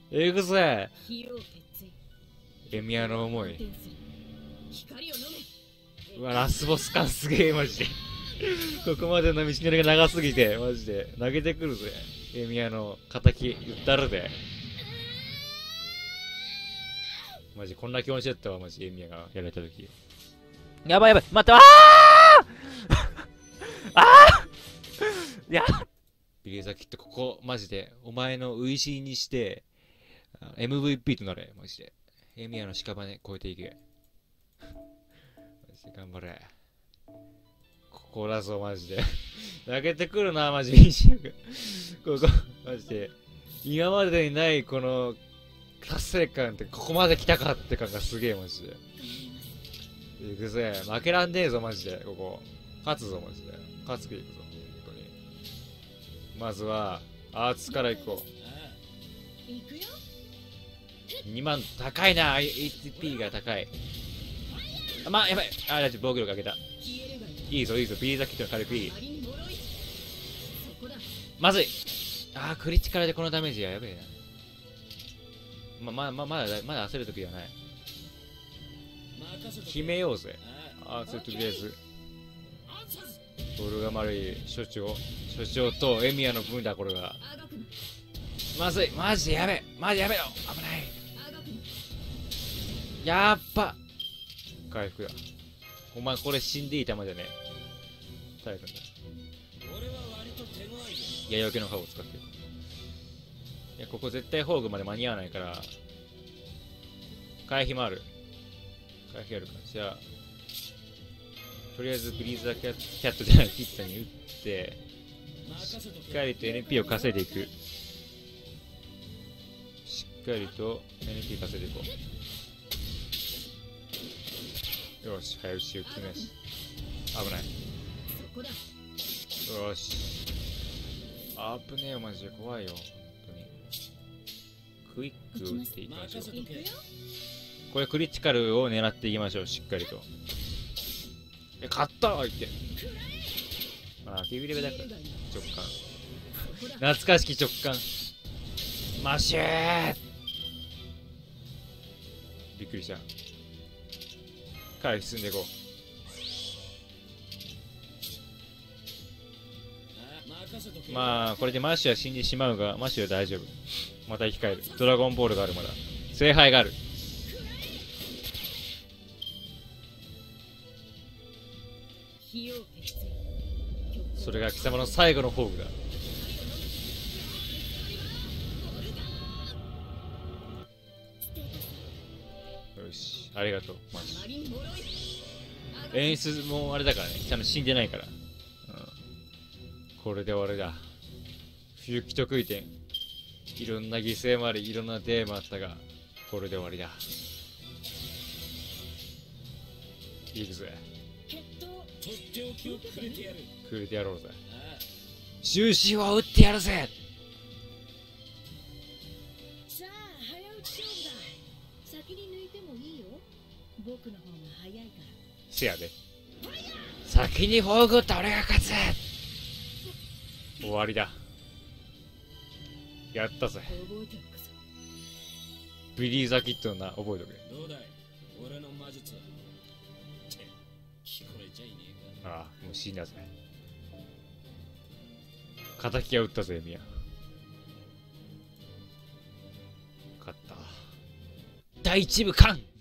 えぐぜ。エミヤの思い。うわ、ラスボス感すげえ、マジで。ここまでの道のりが長すぎて、マジで。投げてくるぜ。エミヤの敵、言ったるで。マジ、こんな気持ちだったわ、マジ、エミヤがやられた時。やばいやばい、待って、ああいやビリーザキット、ここ、マジで、お前の初陣にして、MVP となれ、マジで。エミヤの屍超えていけ。マジで頑張れ。ここだぞ、マジで。投げてくるな、マジで。ここ、マジで。今までにないこの達成感ってここまで来たかって感がすげえ、マジで。いくぜ。負けらんねえぞ、マジで。ここ。勝つぞ、マジで。勝つ気いくぞ、本当に。まずは、アーツから行こう。2万、高いな。HP が高い。やばい。大丈夫、防御力上げた。いいぞ、ビリーザキットの軽くいい。まずい。クリティカルでこのダメージやべえな。まだ焦るときではない。決めようぜ。とりあえず。ボルが丸い所長とエミヤの分だ、これが。まずい。マジでやべえ。マジやめろ。危ない。やっば。回復だ。お前これ死んでいい玉じゃねえ。耐えたんだ。矢よけの歯を使ってる。いや、ここ絶対宝具まで間に合わないから、回避もある。回避あるから。じゃあ、とりあえずブリーザキャットじゃないキットに打って、しっかりと NP を稼いでいく。しっかりと NP 稼いでいこう。よし、早打ちを決めし。危ない。よし。危ねえよ、マジで怖いよ。本当に。クイックを打っていきましょう。これクリティカルを狙っていきましょう、しっかりと。勝った相手。ビビレベだから。直感。懐かしき直感。マッシュー。びっくりした。回避進んでいこう。これでマッシュは死んでしまうが、マッシュは大丈夫。また生き返る。ドラゴンボールがある、まだ。聖杯がある。それが貴様の最後の宝具だ。よし、ありがとう、マジ。演出もあれだからね、ちゃんと死んでないから。これで終わりだ。冬季得意点。いろんな犠牲もあり、いろんなデーもあったが、これで終わりだ。いくぜ。くれてやろうぜ。終止を打ってやるぜ。 さあ、早打ち勝負だ。先に抜いてもいいよ。僕の方が早いから。 せやで。先に宝具打った俺が勝つ。終わりだ。やったぜ。ビリーザキットの名覚えとけ。 どうだい俺の魔術は。聞こえちゃいねえか。 もう死んだぜ。敵が撃ったぜ、ミヤ。勝った。第一部完。